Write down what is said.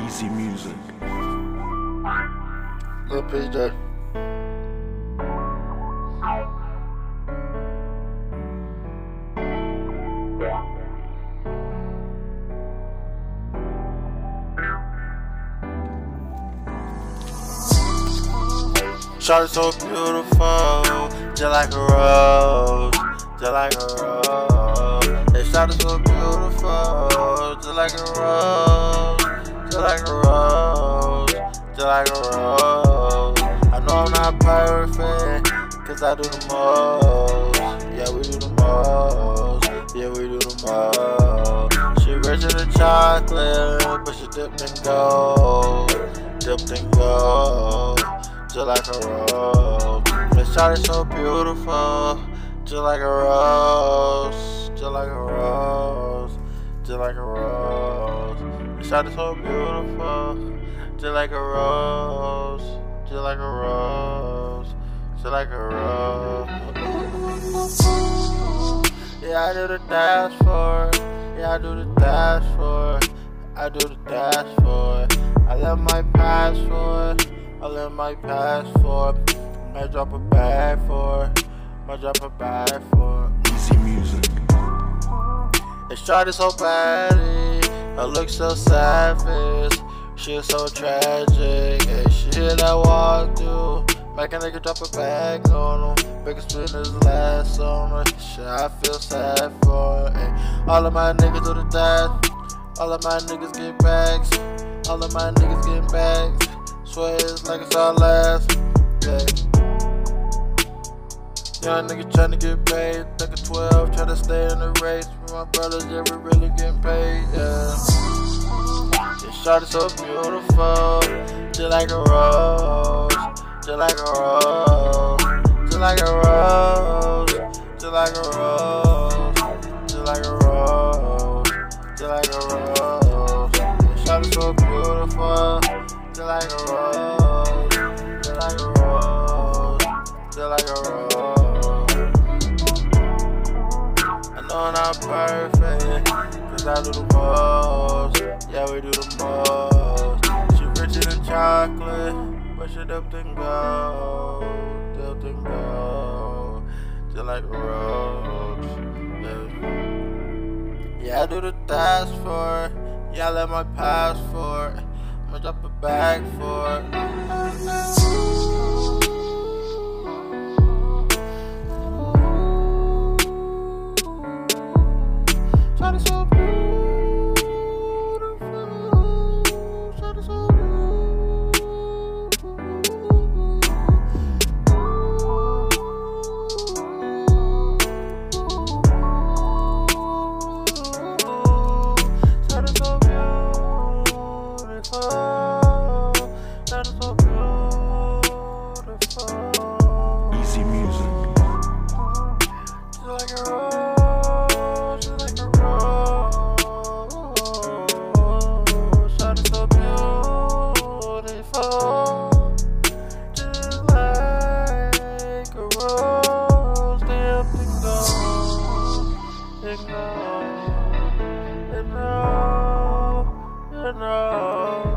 Easy music. Little PJ. Shawty's so beautiful, just like a rose, just like a rose. Hey, shawty's so beautiful, just like a rose, just like a rose, just like a rose. I know I'm not perfect, cause I do the most. Yeah, we do the most. Yeah, we do the most. She richer than chocolate, but she dipped in gold, dipped in gold. Just like a rose. Miss Shawty's so beautiful, just like a rose, just like a rose, just like a rose. Miss Shawty's so beautiful, just like a rose, just like a rose, just like a rose. Yeah, I do the dash for it. Yeah, I do the dash for it. I do the dash for it. I left my passport. I left my passport. Might drop a bag for it. Might drop a bag for it. Easy music. It's Shawty so baddie. Her look so savage. She is so tragic. Hey, she hit that walk through. Make a nigga drop a bag on him. Make a spin his last on her. Shit, I feel sad for her. Hey, all of my niggas do the dash. All of my niggas get bags. All of my niggas get bags. Swear it's like it's all last. Yeah. Young nigga tryna get paid. Think of 12, tryna stay in the race. With my brothers, yeah, we really getting paid. Yeah. This Shawty's so beautiful, just like a rose, just like a rose, just like a rose, just like a rose, just like a rose, just like a rose. This Shawty's so beautiful. Just like a rose, just like a rose, just like a rose. I know I'm not perfect, cause I do the most. Yeah, we do the most. She richer than chocolate, but she dipped in gold, dipped in gold, just like a rose. Yeah, I do the dash for it. Yeah, I left my passport. I'ma drop a bag for it. Shawty's so beautiful. Shawty's so Easy music. just like a rose, just like a rose. Shawty's so beautiful, just like a rose. Dipped in gold, in gold, in gold, in gold.